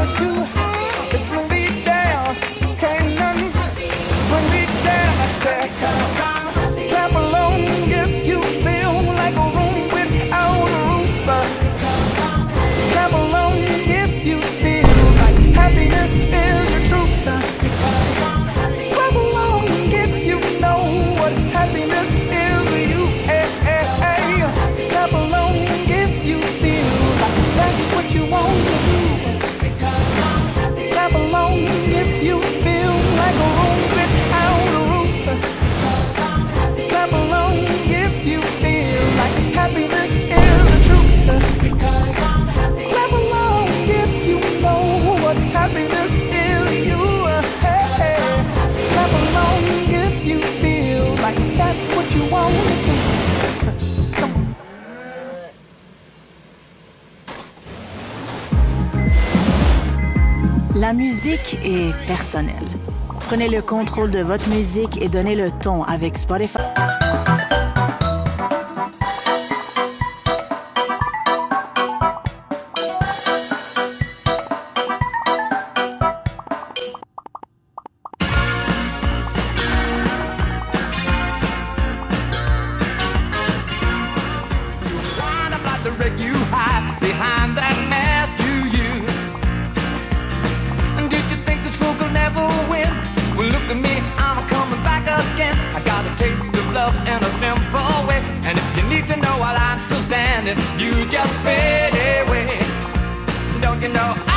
too high to bring me down. Can't nothing bring me down. I said, clap along if you feel like a room without a roof. Clap along if you feel like happiness is the truth. Clap along if you know what happiness is to you. Clap along if you feel like that's what you want to do. Clap along if you feel like a room without a roof. Clap along if you feel like happiness is the truth. Clap along if you know what happiness is to you. Clap along if you feel like that's what you want to do. La musique est personnelle. Prenez le contrôle de votre musique et donnez le ton avec Spotify. In a simple way, and if you need to know while I'm still standing, you just fade away. Don't you know